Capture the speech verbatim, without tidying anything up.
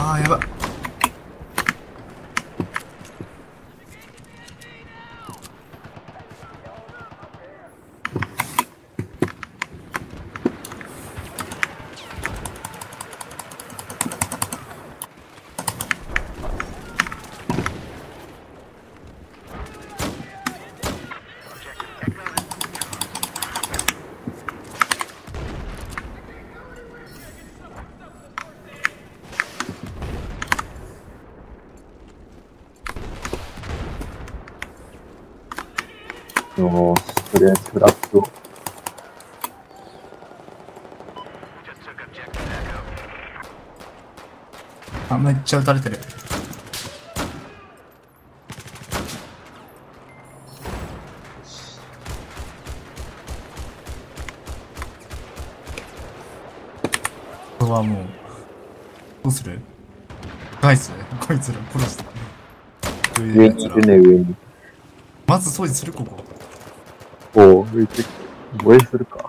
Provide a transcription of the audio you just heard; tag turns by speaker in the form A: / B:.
A: あーやばい。
B: よーし、とりあえずフラッグを。
A: あ、めっちゃ撃たれてる。これはもう、どうする？ガイスこいつら殺して。
B: 上にいるね、上に。
A: まず掃除するここ。
B: おう、上行って、防衛するか。